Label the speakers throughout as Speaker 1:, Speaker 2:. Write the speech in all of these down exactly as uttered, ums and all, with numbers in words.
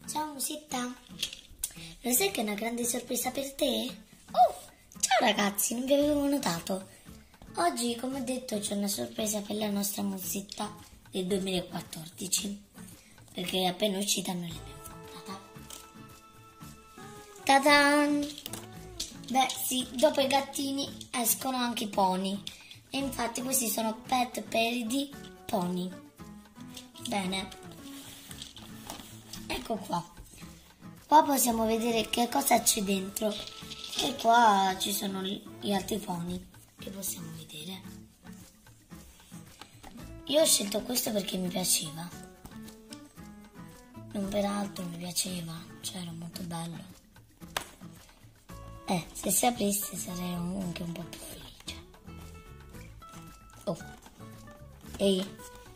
Speaker 1: Ciao Musetta, lo sai che è una grande sorpresa per te? Oh, ciao ragazzi, non vi avevo notato. Oggi, come ho detto, c'è una sorpresa per la nostra Musetta del duemilaquattordici, perché è appena uscita noi l'abbiamo comprata. Ta-dan! Beh sì, dopo i gattini escono anche i pony, e infatti questi sono Pet Peridi Pony. Bene, ecco qua. Qua possiamo vedere che cosa c'è dentro, e qua ci sono gli altri pony che possiamo vedere. Io ho scelto questo perché mi piaceva, non per altro, mi piaceva, cioè era molto bello. Eh, se si aprisse sarei anche un po' più felice. Oh, ehi,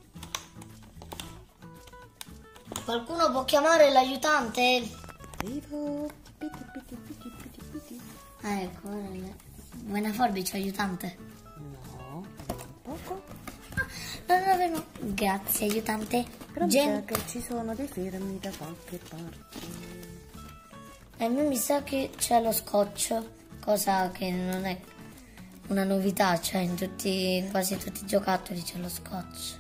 Speaker 1: qualcuno può chiamare l'aiutante?
Speaker 2: Arrivo. Piti, piti, piti, piti, piti.
Speaker 1: Ah, ecco, vuoi una forbice, aiutante?
Speaker 2: No, un poco.
Speaker 1: No, no, no, no. Grazie, aiutante.
Speaker 2: Però
Speaker 1: Gen-
Speaker 2: mi sa che ci sono dei fermi da qualche parte.
Speaker 1: A me mi sa che c'è lo scotch, cosa che non è una novità, cioè in tutti, in quasi tutti i giocattoli c'è lo scotch.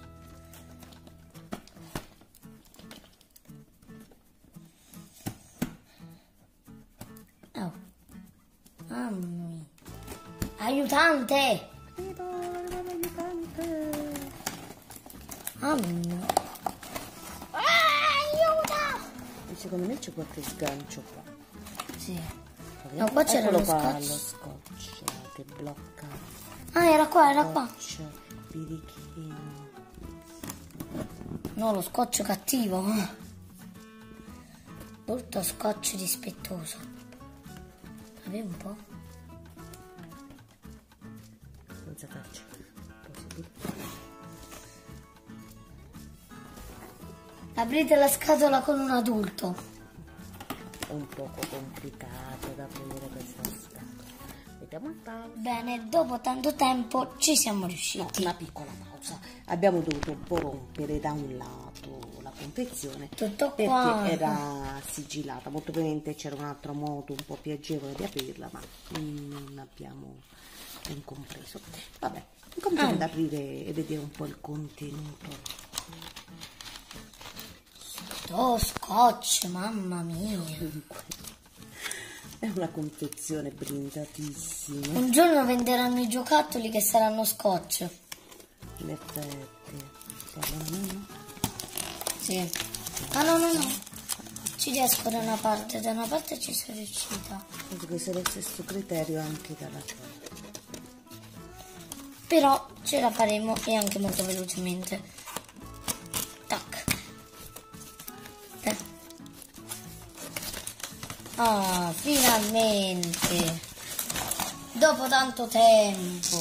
Speaker 1: Oh. Mamma mia. Aiutante!
Speaker 2: Arrivo, arrivo l'aiutante.
Speaker 1: Mamma mia. Ah, aiuto!
Speaker 2: E secondo me c'è qualche sgancio qua.
Speaker 1: Sì. No, qua c'era
Speaker 2: Eccolo
Speaker 1: lo
Speaker 2: qua,
Speaker 1: scotch.
Speaker 2: lo scotch che blocca.
Speaker 1: Ah, era qua, era qua.
Speaker 2: Scotch birichino.
Speaker 1: No, lo scotch cattivo. Brutto scotch dispettoso. Avevi un po'?
Speaker 2: Senza farci.
Speaker 1: Aprite la scatola con un adulto.
Speaker 2: È un poco complicato da aprire questa scatola. Vediamo un po'.
Speaker 1: Bene, dopo tanto tempo ci siamo
Speaker 2: No,
Speaker 1: riusciti.
Speaker 2: una piccola pausa. Abbiamo dovuto un po' rompere da un lato la confezione
Speaker 1: Tutto
Speaker 2: perché
Speaker 1: qua.
Speaker 2: era sigillata. Molto probabilmente c'era un altro modo un po' più agevole di aprirla, ma non abbiamo ben compreso. Vabbè, cominciamo
Speaker 1: Ah.
Speaker 2: ad aprire e vedere un po' il contenuto.
Speaker 1: Oh, scotch, mamma mia.
Speaker 2: Dunque, è una confezione blindatissima.
Speaker 1: Un giorno venderanno i giocattoli che saranno scotch.
Speaker 2: In effetti, siamo una
Speaker 1: Sì. Ah, no, no, no. Ci riesco da una parte, da una parte ci sono riuscita.
Speaker 2: Penso che sia lo stesso criterio anche dall'altra parte.
Speaker 1: Però ce la faremo, e anche molto velocemente. Tac. Eh. Ah, finalmente. Dopo tanto tempo.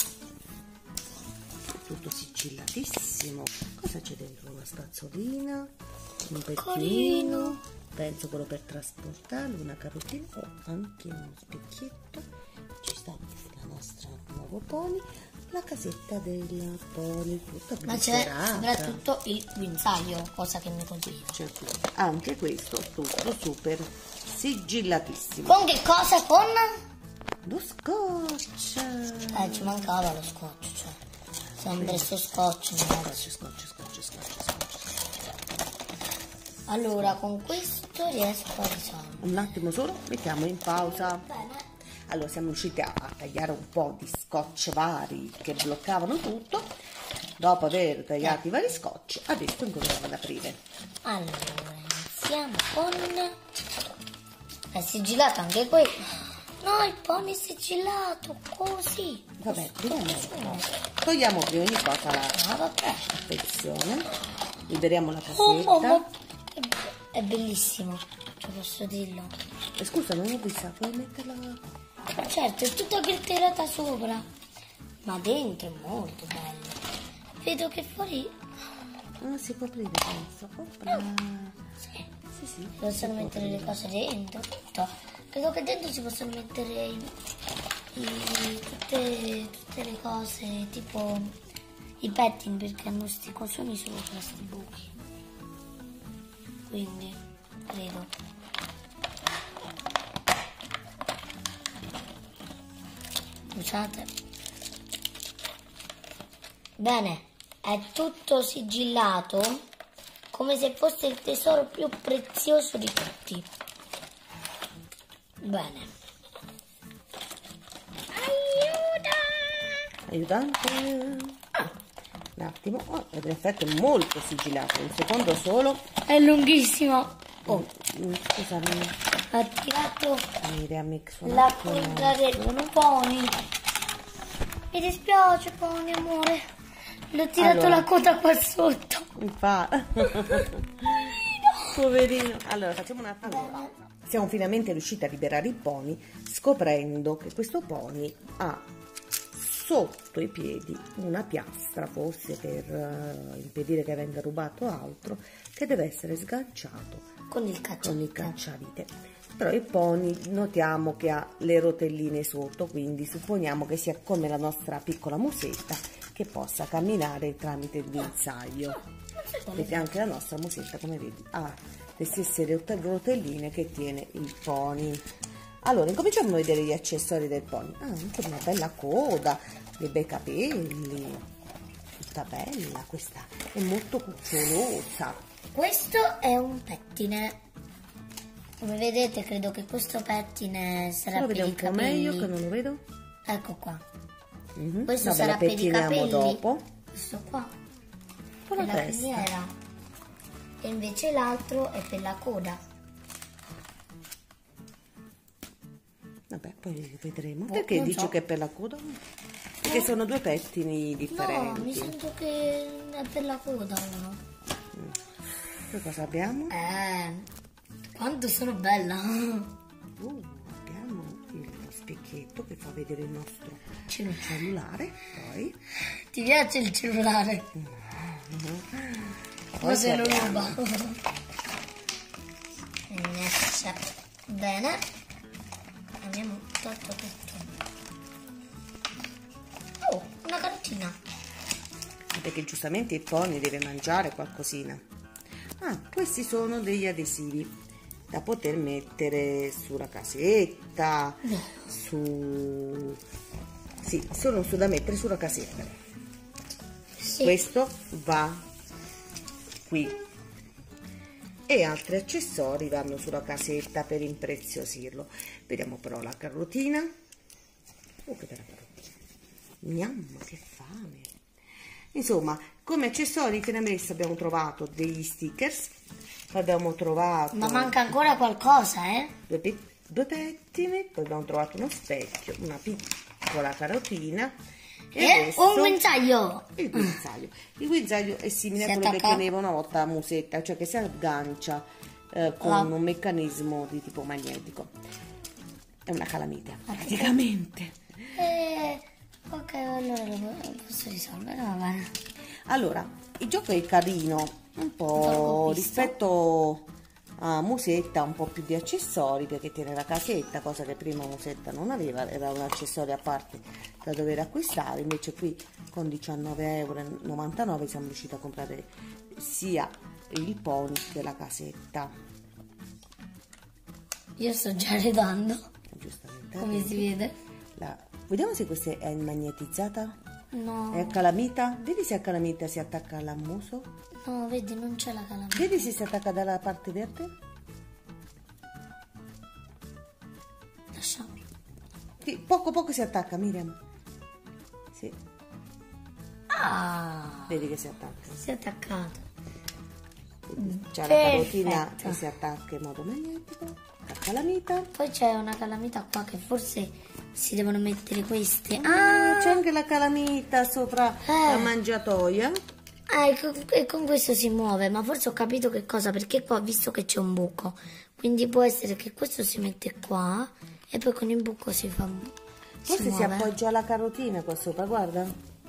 Speaker 2: Tutto sigillatissimo. Cosa c'è dentro? Una spazzolina, un
Speaker 1: Carino.
Speaker 2: pettinino, penso quello per trasportarlo, una carotina o anche uno specchietto. Ci sta la nostra nuovo pony, la casetta della pony, tutta
Speaker 1: Ma c'è
Speaker 2: glitterato.
Speaker 1: soprattutto il guinzaglio, cosa che mi colpiva.
Speaker 2: C'è qui anche questo tutto super sigillatissimo.
Speaker 1: Con che cosa? Con?
Speaker 2: Lo scotch.
Speaker 1: Eh, ci mancava lo scotch, cioè. Sempre sto scotch. mi
Speaker 2: Scotch,
Speaker 1: piace.
Speaker 2: scotch, scotch, scotch, scotch.
Speaker 1: Allora, con questo riesco a risolvere.
Speaker 2: Un attimo solo, mettiamo in pausa.
Speaker 1: Bene.
Speaker 2: Allora siamo riusciti a, a tagliare un po' di scotch vari che bloccavano tutto. Dopo aver tagliato i vari scotch, adesso incominciamo ad aprire.
Speaker 1: Allora, iniziamo con... È sigillato anche qui. No, il pony è sigillato, così.
Speaker 2: Vabbè, vediamo. Togliamo prima di cosa la
Speaker 1: Ah, vabbè.
Speaker 2: confezione. Liberiamo la
Speaker 1: Oh, oh,
Speaker 2: cassetta.
Speaker 1: ma- È bellissimo, cioè posso dirlo.
Speaker 2: Eh, scusa, non ho visto, puoi metterla...
Speaker 1: Certo, è tutta gritterata sopra, ma dentro è molto bello. Vedo che fuori...
Speaker 2: Ah, si può aprire, penso. Opla.
Speaker 1: Sì,
Speaker 2: Sì, sì.
Speaker 1: si possono mettere le cose dentro, tutto. Vedo che dentro si possono mettere i, i- tutte, tutte le cose, tipo i pettini, perché hanno sti cosoni sopra, sti buchi. Quindi credo. Scusate. Bene, è tutto sigillato come se fosse il tesoro più prezioso di tutti. Bene.
Speaker 2: Aiutante. Ah, un attimo. Oh, in effetti è molto sigillato. Un secondo solo.
Speaker 1: È lunghissimo. Oh,
Speaker 2: Mm, Scusami.
Speaker 1: ha tirato
Speaker 2: Miriam, mix un
Speaker 1: la
Speaker 2: attimo.
Speaker 1: coda del pony. Mi dispiace, pony, amore. Le ho tirato
Speaker 2: Allora.
Speaker 1: la coda qua sotto.
Speaker 2: Mi fa. Poverino. Allora, facciamo un attimo. Allora, siamo finalmente riusciti a liberare il pony, scoprendo che questo pony ha sotto i piedi una piastra, forse per uh, impedire che venga rubato altro, che deve essere sganciato
Speaker 1: Con il
Speaker 2: con
Speaker 1: cacciavite.
Speaker 2: il cacciavite. Però il pony notiamo che ha le rotelline sotto, quindi supponiamo che sia come la nostra piccola musetta che possa camminare tramite il guinzaglio. Perché anche la nostra musetta, come vedi, ha le stesse rot- rotelline che tiene il pony. Allora, incominciamo a vedere gli accessori del pony. Ah, anche una bella coda, dei bei capelli, tutta bella, questa è molto cucciolosa.
Speaker 1: Questo è un pettine. Come vedete, credo che questo pettine sarà
Speaker 2: Lo
Speaker 1: per
Speaker 2: vediamo
Speaker 1: i
Speaker 2: un po'
Speaker 1: capelli.
Speaker 2: meglio, che non lo vedo.
Speaker 1: Ecco qua.
Speaker 2: Mhm.
Speaker 1: Questo
Speaker 2: Vabbè,
Speaker 1: sarà
Speaker 2: la
Speaker 1: per i
Speaker 2: pettiniamo
Speaker 1: capelli.
Speaker 2: dopo.
Speaker 1: Questo qua.
Speaker 2: Con
Speaker 1: Per
Speaker 2: la
Speaker 1: la
Speaker 2: testa.
Speaker 1: criniera. E invece l'altro è per la coda.
Speaker 2: Vabbè, poi vedremo.
Speaker 1: Boh,
Speaker 2: Perché
Speaker 1: non
Speaker 2: dici
Speaker 1: so.
Speaker 2: che è per la coda? Perché sono due pettini
Speaker 1: No,
Speaker 2: differenti.
Speaker 1: mi sento che è per la coda uno.
Speaker 2: Poi cosa abbiamo?
Speaker 1: Eh, quanto sono bella.
Speaker 2: Uh, abbiamo lo specchietto che fa vedere il nostro
Speaker 1: Cellulare.
Speaker 2: cellulare. Poi,
Speaker 1: Ti piace il cellulare?
Speaker 2: poi
Speaker 1: O se lo
Speaker 2: abbiamo-
Speaker 1: ruba? Yes. Bene. Abbiamo tolto tutto. Oh, una cartina.
Speaker 2: perché giustamente il pony deve mangiare qualcosina. Ah, questi sono degli adesivi da poter mettere sulla casetta, su... Sì, sono su da mettere sulla casetta.
Speaker 1: Sì.
Speaker 2: Questo va qui. E altri accessori vanno sulla casetta per impreziosirlo. Vediamo però la carotina. Oh, che bella carotina. Gnam, che fame. Insomma, come accessori che ne messo abbiamo trovato degli stickers, abbiamo trovato
Speaker 1: Ma manca ancora qualcosa, eh?
Speaker 2: due, pe- due pettini, poi abbiamo trovato uno specchio, una piccola carotina e,
Speaker 1: E
Speaker 2: adesso
Speaker 1: un guinzaglio.
Speaker 2: il guinzaglio. Il guinzaglio è simile
Speaker 1: Si
Speaker 2: a quello che
Speaker 1: attacca-
Speaker 2: teneva una volta la musetta, cioè che si aggancia eh, con
Speaker 1: Ah.
Speaker 2: un meccanismo di tipo magnetico. È una calamita, praticamente.
Speaker 1: Eh, ok, allora lo posso risolvere, va bene.
Speaker 2: Allora, il gioco è carino, un
Speaker 1: L'ho
Speaker 2: po'
Speaker 1: visto.
Speaker 2: rispetto a Musetta, un po' più di accessori perché tiene la casetta, cosa che prima Musetta non aveva, era un accessorio a parte da dover acquistare. Invece qui con diciannove e novantanove euro siamo riusciti a comprare sia il pony che la casetta.
Speaker 1: Io sto già redando,
Speaker 2: Giustamente.
Speaker 1: come si vede.
Speaker 2: La- Vediamo se questa è magnetizzata.
Speaker 1: No,
Speaker 2: È a calamita? Vedi se a calamita si attacca al muso?
Speaker 1: no, vedi, non c'è la calamita.
Speaker 2: Vedi se si attacca dalla parte verde?
Speaker 1: Lasciamo.
Speaker 2: Sì, poco poco si attacca, Miriam. Sì,
Speaker 1: Ah,
Speaker 2: vedi che si attacca.
Speaker 1: si è attaccato.
Speaker 2: C'è la carotina
Speaker 1: Perfetto.
Speaker 2: che si attacca in modo magnetico. La calamita.
Speaker 1: Poi c'è una calamita qua che forse si devono mettere queste.
Speaker 2: Ah, c'è anche la calamita sopra
Speaker 1: Eh.
Speaker 2: la mangiatoia.
Speaker 1: Ah, e con, e con questo si muove, ma forse ho capito che cosa, perché qua ho visto che c'è un buco. Quindi può essere che questo si mette qua e poi con il buco si fa.
Speaker 2: Forse si,
Speaker 1: muove.
Speaker 2: appoggia la carotina qua sopra, guarda.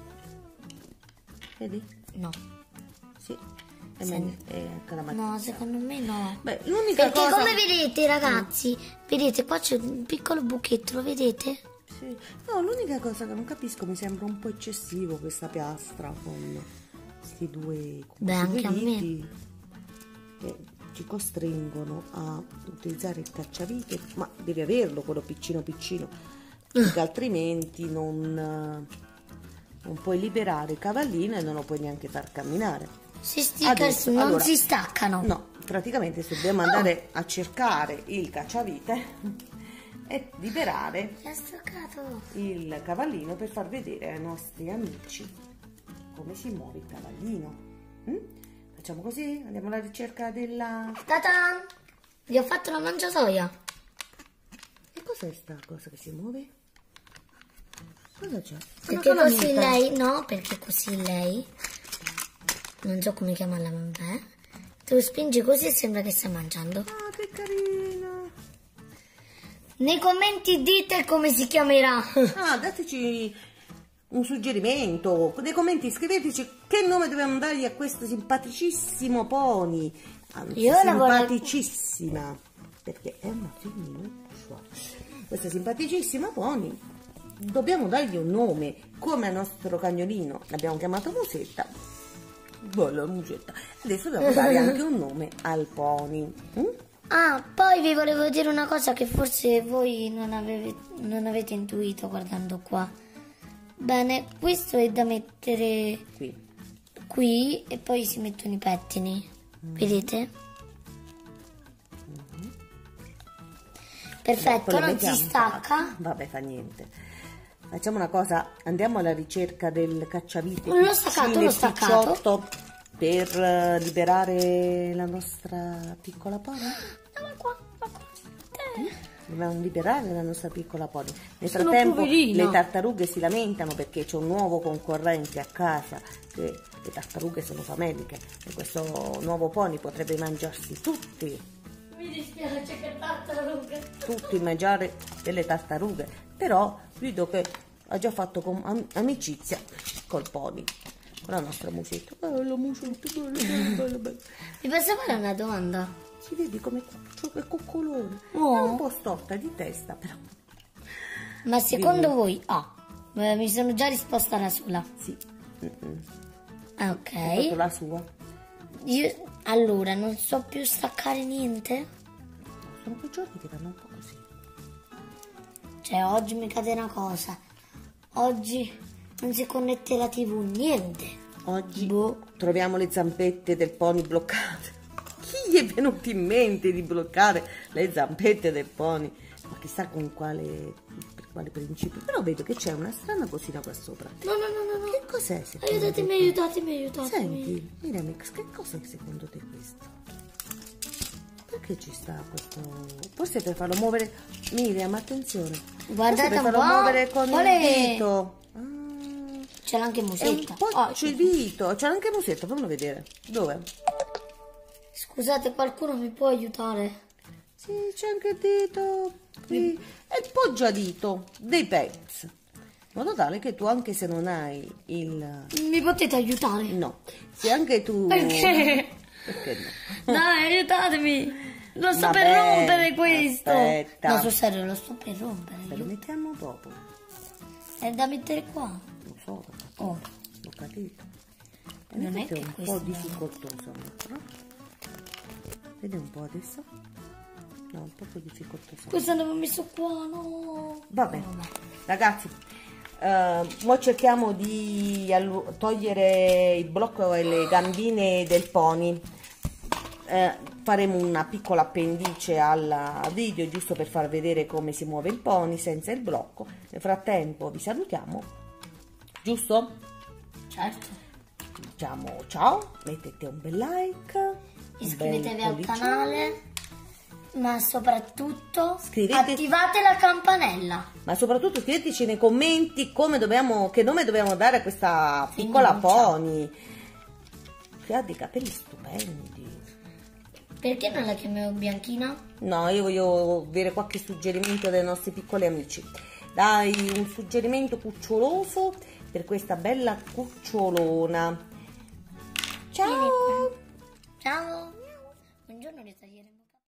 Speaker 2: Vedi?
Speaker 1: No.
Speaker 2: Sì. È,
Speaker 1: Sì.
Speaker 2: magn- è calamita.
Speaker 1: No, secondo me no.
Speaker 2: Beh, l'unica
Speaker 1: Perché
Speaker 2: cosa...
Speaker 1: come vedete, ragazzi, vedete qua c'è un piccolo buchetto, lo vedete?
Speaker 2: Sì. No, l'unica cosa che non capisco, mi sembra un po' eccessivo questa piastra con questi due, con
Speaker 1: Beh,
Speaker 2: questi
Speaker 1: anche
Speaker 2: due
Speaker 1: a me.
Speaker 2: diti. Che ci costringono a utilizzare il cacciavite, ma devi averlo quello piccino piccino, perché altrimenti non, non puoi liberare il cavallino e non lo puoi neanche far camminare.
Speaker 1: Si stickers
Speaker 2: Adesso,
Speaker 1: non
Speaker 2: allora,
Speaker 1: si staccano.
Speaker 2: No, praticamente dobbiamo andare a cercare il cacciavite e liberare
Speaker 1: L'ha staccato.
Speaker 2: il cavallino per far vedere ai nostri amici come si muove il cavallino. Mm? Facciamo così, andiamo alla ricerca della...
Speaker 1: Ta-tan! Gli ho fatto la mangiatoia.
Speaker 2: E cos'è sta cosa che si muove? Cosa c'è?
Speaker 1: Perché così lei, no, perché così lei, non so come chiamarla, vabbè, tu spingi così e sembra che stai mangiando.
Speaker 2: Ah, che carina!
Speaker 1: Nei commenti dite come si chiamerà.
Speaker 2: Ah, dateci un suggerimento, nei commenti scriveteci che nome dobbiamo dargli a questo simpaticissimo pony. Anzi,
Speaker 1: Io
Speaker 2: simpaticissima, perché è una femmina. Questa simpaticissima pony, dobbiamo dargli un nome, come al nostro cagnolino l'abbiamo chiamato Musetta. Bella Musetta. Adesso dobbiamo dare anche un nome al pony. Mm?
Speaker 1: Ah, poi vi volevo dire una cosa che forse voi non, aveve, non avete intuito guardando qua. Bene, questo è da mettere
Speaker 2: Qui.
Speaker 1: qui e poi si mettono i pettini.
Speaker 2: Mm.
Speaker 1: Vedete?
Speaker 2: Mm-hmm.
Speaker 1: Perfetto,
Speaker 2: Poi lo
Speaker 1: non si
Speaker 2: mettiamo.
Speaker 1: stacca.
Speaker 2: Vabbè, fa niente. Facciamo una cosa, andiamo alla ricerca del cacciavite.
Speaker 1: L'ho staccato,
Speaker 2: piccino
Speaker 1: l'ho
Speaker 2: e
Speaker 1: staccato.
Speaker 2: picciotto per eh, liberare la nostra piccola pony.
Speaker 1: Andiamo qua, qua, qua. Eh.
Speaker 2: Dobbiamo liberare la nostra piccola pony. Nel
Speaker 1: Sono
Speaker 2: frattempo
Speaker 1: poverina.
Speaker 2: le tartarughe si lamentano perché c'è un nuovo concorrente a casa, che le tartarughe sono fameliche e questo nuovo pony potrebbe mangiarsi tutti,
Speaker 1: Mi dispiace che tartarughe.
Speaker 2: tutti il mangiare delle tartarughe, però vedo che ha già fatto com- am- amicizia col pony, con la nostra Musetta. Bella Musetta, bella, bella, bella, bella.
Speaker 1: Mi posso fare una domanda?
Speaker 2: Si vedi come è coccolone,
Speaker 1: Oh.
Speaker 2: è un po' storta di testa, però
Speaker 1: Ma secondo
Speaker 2: Dimmi.
Speaker 1: voi... Ah, eh, mi sono già risposta da sola.
Speaker 2: sì. Mm-mm.
Speaker 1: Ah,
Speaker 2: È proprio
Speaker 1: ok.
Speaker 2: la sua.
Speaker 1: Io, allora, non so più staccare niente?
Speaker 2: Sono quei giorni che vanno un po' così.
Speaker 1: Cioè, oggi mi cade una cosa. Oggi non si connette la tivù, niente.
Speaker 2: Oggi
Speaker 1: Boh.
Speaker 2: troviamo le zampette del pony bloccate. Chi gli è venuto in mente di bloccare le zampette del pony? Ma chissà con quale, per quale principio. Però vedo che c'è una strana cosina qua sopra.
Speaker 1: No, no, no, no, no.
Speaker 2: Che cos'è secondo
Speaker 1: Aiutatemi,
Speaker 2: te?
Speaker 1: aiutatemi, aiutatemi.
Speaker 2: Senti, Miremix, che cos'è secondo te questo? Perché ci sta questo? Forse per farlo muovere. Miriam, attenzione.
Speaker 1: Guardate
Speaker 2: Forse per
Speaker 1: un
Speaker 2: farlo
Speaker 1: po'.
Speaker 2: muovere con
Speaker 1: Qual è?
Speaker 2: il dito. Ah.
Speaker 1: C'è anche
Speaker 2: È un
Speaker 1: musetta.
Speaker 2: po'
Speaker 1: Oh,
Speaker 2: c'è il dito, c'è anche Musetta, fammelo vedere. Dove?
Speaker 1: scusate, qualcuno mi può aiutare?
Speaker 2: Sì, c'è anche il dito qui. È il poggiadito dei pets. In modo tale che tu, anche se non hai il...
Speaker 1: Mi potete aiutare?
Speaker 2: No, se anche tu...
Speaker 1: Perché?
Speaker 2: Perché no?
Speaker 1: Dai, aiutatemi. Lo sto
Speaker 2: Vabbè,
Speaker 1: per rompere questo.
Speaker 2: aspetta.
Speaker 1: No, sul serio, lo sto per rompere.
Speaker 2: Te lo mettiamo dopo.
Speaker 1: È da mettere qua.
Speaker 2: Lo so, ho capito.
Speaker 1: Oh.
Speaker 2: Ho capito. E
Speaker 1: Non
Speaker 2: in
Speaker 1: è
Speaker 2: effetti
Speaker 1: che
Speaker 2: un
Speaker 1: questo
Speaker 2: po'
Speaker 1: è-
Speaker 2: difficoltoso a metterlo. Vedi un po' adesso? No, un po' più difficoltoso.
Speaker 1: Questo l'avevo messo qua, no.
Speaker 2: Vabbè,
Speaker 1: Vabbè.
Speaker 2: ragazzi, eh, mo cerchiamo di allu- togliere il blocco e le gambine del pony. Eh, faremo una piccola appendice al video giusto per far vedere come si muove il pony senza il blocco. Nel frattempo vi salutiamo, giusto?
Speaker 1: Certo.
Speaker 2: Diciamo ciao, mettete un bel like, un
Speaker 1: Iscrivetevi
Speaker 2: bel
Speaker 1: al
Speaker 2: pollicione.
Speaker 1: canale, ma soprattutto
Speaker 2: Scrivete-
Speaker 1: attivate la campanella.
Speaker 2: Ma soprattutto scriveteci nei commenti come dobbiamo, che nome dobbiamo dare a questa piccola
Speaker 1: Finuccia.
Speaker 2: pony che ha dei capelli stupendi.
Speaker 1: Perché non la chiamiamo Bianchina?
Speaker 2: No, io voglio avere qualche suggerimento dai nostri piccoli amici. Dai un suggerimento cuccioloso per questa bella cucciolona.
Speaker 1: Vieni
Speaker 2: Ciao!
Speaker 1: qua. Ciao. Buongiorno, risagliere.